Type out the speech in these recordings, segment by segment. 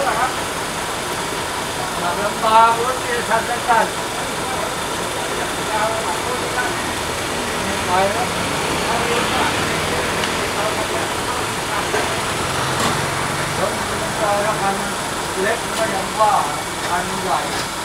เหรอครับลำบากรถที่ทันกันไปแล้วรถมันจอยแล้วคันเล็กก็ยังว่าคันใหญ่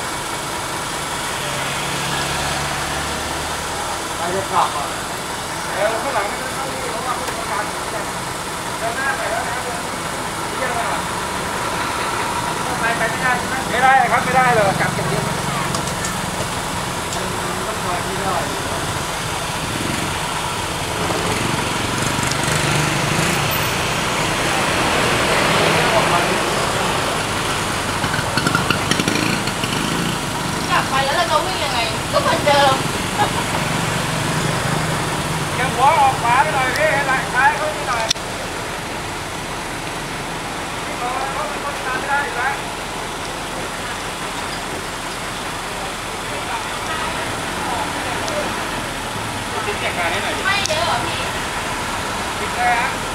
ใครจะกลับอ่ะข้างหลังไม่ต้องนี่เพราะว่าคนประกันเดินหน้าไปแล้วนะเดินเยี่ยมเลยไปไม่ได้ใช่ไหมไม่ได้ครับไม่ได้เลยกลับอย่างเดียวต้องมาที่ได้กลับไปแล้วเราจะวิ่งยังไงก็เหมือนเดิมยังหัวออกขวาไปหน่อยพี่ให้ไหล่ซ้ายเขานิดหน่อยเขาเป็นคนตามไม่ได้อยู่แล้วติดแจกงานให้หน่อยไม่เยอะเหรอพี่ติดเลยฮะ